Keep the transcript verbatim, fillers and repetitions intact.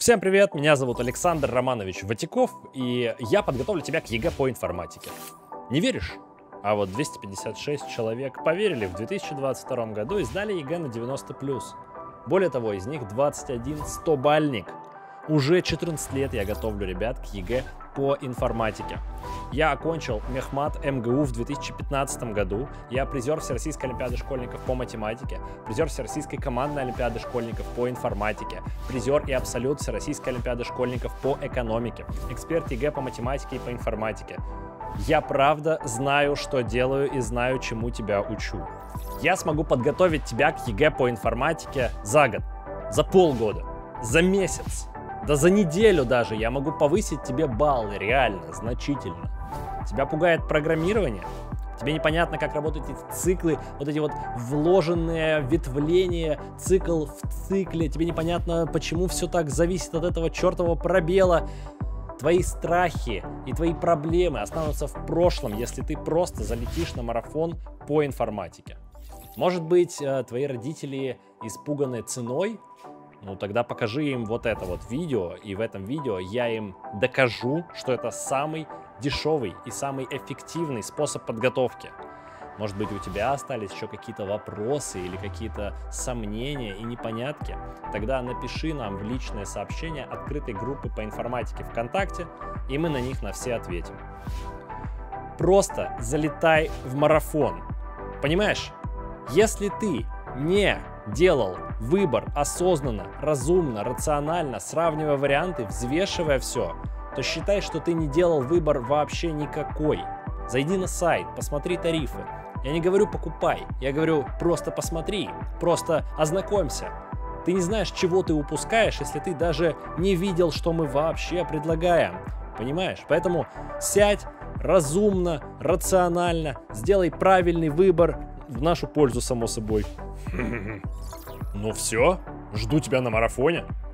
Всем привет, меня зовут Александр Романович Ватиков, и я подготовлю тебя к ЕГЭ по информатике. Не веришь? А вот двести пятьдесят шесть человек поверили в две тысячи двадцать втором году и сдали ЕГЭ на девяносто плюс. Более того, из них двадцать один стобальник. Уже четырнадцать лет я готовлю ребят к ЕГЭ по информатике. Я окончил Мехмат эм гэ у в две тысячи пятнадцатом году. Я призер Всероссийской олимпиады школьников по математике, призер Всероссийской командной олимпиады школьников по информатике, призер и абсолют Всероссийской олимпиады школьников по экономике, эксперт ЕГЭ по математике и по информатике. Я правда знаю, что делаю, и знаю, чему тебя учу. Я смогу подготовить тебя к ЕГЭ по информатике за год, за полгода, за месяц. Да за неделю даже я могу повысить тебе баллы, реально, значительно. Тебя пугает программирование? Тебе непонятно, как работают эти циклы, вот эти вот вложенные ветвления, цикл в цикле. Тебе непонятно, почему все так зависит от этого чертового пробела. Твои страхи и твои проблемы останутся в прошлом, если ты просто залетишь на марафон по информатике. Может быть, твои родители испуганы ценой? Ну тогда покажи им вот это вот видео, и в этом видео я им докажу, что это самый дешевый и самый эффективный способ подготовки. Может быть, у тебя остались еще какие-то вопросы или какие-то сомнения и непонятки? Тогда напиши нам в личное сообщение открытой группы по информатике ВКонтакте, и мы на них на все ответим. Просто залетай в марафон. Понимаешь? Если ты не делал выбор осознанно, разумно, рационально, сравнивая варианты, взвешивая все, то считай, что ты не делал выбор вообще никакой. Зайди на сайт, посмотри тарифы. Я не говорю покупай, я говорю просто посмотри, просто ознакомься. Ты не знаешь, чего ты упускаешь, если ты даже не видел, что мы вообще предлагаем. Понимаешь? Поэтому сядь разумно, рационально, сделай правильный выбор в нашу пользу, само собой. Ну все, жду тебя на марафоне.